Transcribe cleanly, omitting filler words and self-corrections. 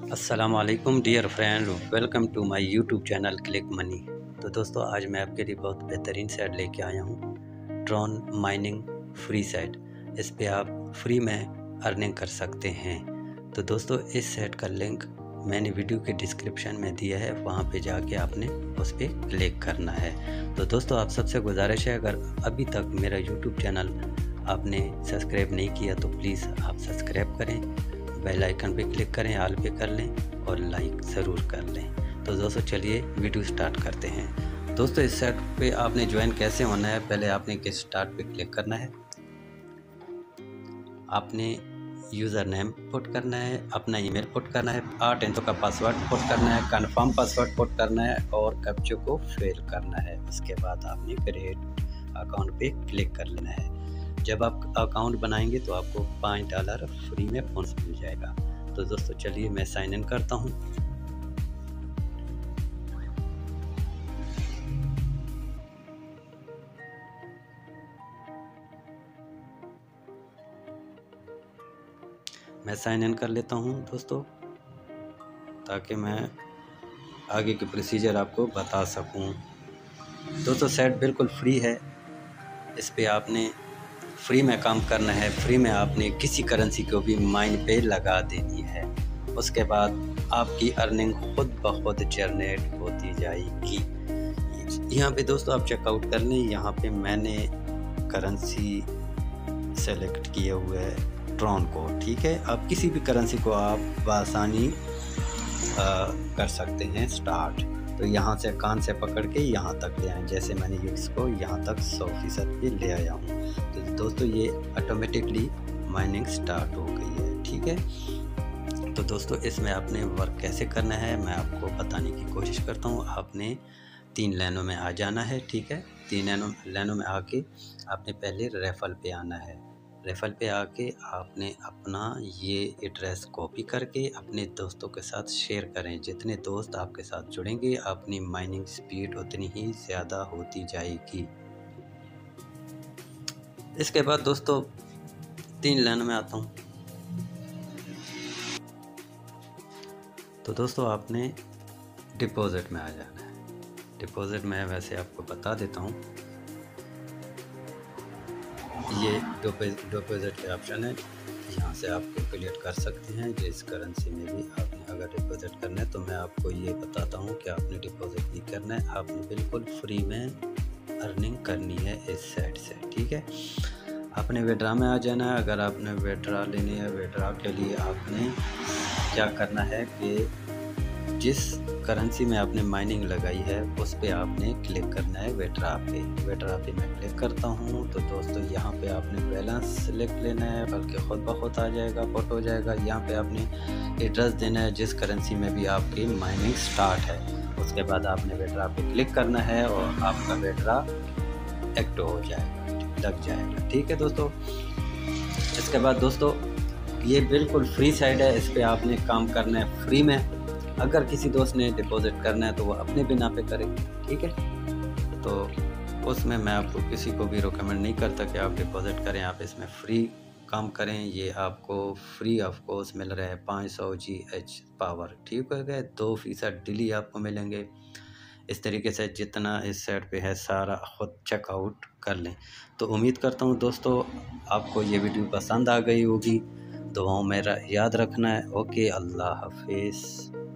अस्सलामुअलैकुम dear friend, welcome to my YouTube channel Click Money. तो दोस्तों, आज मैं आपके लिए बहुत बेहतरीन साइट लेके आया हूँ, ट्रॉन माइनिंग फ्री साइट। इस पे आप फ्री में अर्निंग कर सकते हैं। तो दोस्तों, इस साइट का लिंक मैंने वीडियो के डिस्क्रिप्शन में दिया है, वहाँ पे जाके आपने उस पर क्लिक करना है। तो दोस्तों, आप सबसे गुजारिश है, अगर अभी तक मेरा यूट्यूब चैनल आपने सब्सक्राइब नहीं किया तो प्लीज़ आप सब्सक्राइब करें, बेल आइकन पे क्लिक करें, ऑल पे कर लें और लाइक ज़रूर कर लें। तो दोस्तों, चलिए वीडियो स्टार्ट करते हैं। दोस्तों, इस साइट पे आपने ज्वाइन कैसे होना है, पहले आपने के स्टार्ट पे क्लिक करना है। आपने यूज़र नेम पुट करना है, अपना ईमेल पुट करना है, 8 अंकों का पासवर्ड पुट करना है, कंफर्म पासवर्ड पुट करना है और कैप्चा को फिल करना है। उसके बाद आपने क्रिएट अकाउंट पे क्लिक कर लेना है। जब आप अकाउंट बनाएंगे तो आपको $5 फ्री में फ़ोन मिल जाएगा। तो दोस्तों, चलिए मैं साइन इन करता हूँ। मैं साइन इन कर लेता हूँ दोस्तों, ताकि मैं आगे के प्रोसीजर आपको बता सकूँ। दोस्तों, साइट बिल्कुल फ्री है। इस पे आपने फ्री में काम करना है। फ्री में आपने किसी करेंसी को भी माइन पे लगा देनी है। उसके बाद आपकी अर्निंग खुद ब खुद जनरेट होती जाएगी। यहाँ पे दोस्तों आप चेकआउट कर लें। यहाँ पे मैंने करेंसी सेलेक्ट किए हुए है ट्रॉन को। ठीक है, आप किसी भी करेंसी को आप बआसानी कर सकते हैं स्टार्ट। तो यहाँ से कान से पकड़ के यहाँ तक ले आए, जैसे मैंने इसको यहाँ तक 100% पे ले आया हूँ। तो दोस्तों, ये ऑटोमेटिकली माइनिंग स्टार्ट हो गई है। ठीक है, तो दोस्तों, इसमें आपने वर्क कैसे करना है मैं आपको बताने की कोशिश करता हूँ। आपने 3 लाइनों में आ जाना है। ठीक है, 3 लाइनों में आके आपने पहले रेफल पे आना है। रेफल पे आके आपने अपना ये एड्रेस कॉपी करके अपने दोस्तों के साथ शेयर करें। जितने दोस्त आपके साथ जुड़ेंगे, अपनी माइनिंग स्पीड उतनी ही ज़्यादा होती जाएगी। इसके बाद दोस्तों 3 लाइन में आता हूँ। तो दोस्तों, आपने डिपॉजिट में आ जाना है। डिपॉजिट में वैसे आपको बता देता हूँ, ये डिपॉजिट के ऑप्शन है। यहाँ से आप कैलकुलेट कर सकते हैं जिस करेंसी में भी आपने अगर डिपॉजिट करना है। तो मैं आपको ये बताता हूँ कि आपने डिपॉजिट नहीं करना है, आपने बिल्कुल फ्री में अर्निंग करनी है इस साइट से। ठीक है, आपने विड्रा में आ जाना है। अगर आपने विड्रा लेनी है, विड्रा के लिए आपने क्या करना है कि जिस करेंसी में आपने माइनिंग लगाई है उस पे आपने क्लिक करना है विड्रा पे। विड्रा पे मैं क्लिक करता हूँ। तो दोस्तों, यहाँ पे आपने बैलेंस सेलेक्ट लेना है, बल्कि खुद ब खुद आ जाएगा, पुट हो जाएगा। यहाँ पे आपने एड्रेस देना है जिस करेंसी में भी आपकी माइनिंग स्टार्ट है। उसके बाद आपने विड्रा पे क्लिक करना है और आपका विड्रा एक्टिव हो जाएगा, लग जाएगा। ठीक है दोस्तों, इसके बाद दोस्तों, ये बिल्कुल फ्री साइट है। इस पर आपने काम करना है फ्री में। अगर किसी दोस्त ने डिपॉजिट करना है तो वो अपने बिना पे करे। ठीक है, तो उसमें मैं आपको किसी को भी रिकमेंड नहीं करता कि आप डिपॉजिट करें। आप इसमें फ्री काम करें। ये आपको फ्री ऑफ कोर्स मिल रहा है 500 GH पावर। ठीक हो गया, 2% डेली आपको मिलेंगे। इस तरीके से जितना इस साइट पे है सारा खुद चेकआउट कर लें। तो उम्मीद करता हूँ दोस्तों, आपको ये वीडियो पसंद आ गई होगी। दुआओं में याद रखना है। ओके, अल्लाह हाफिज़।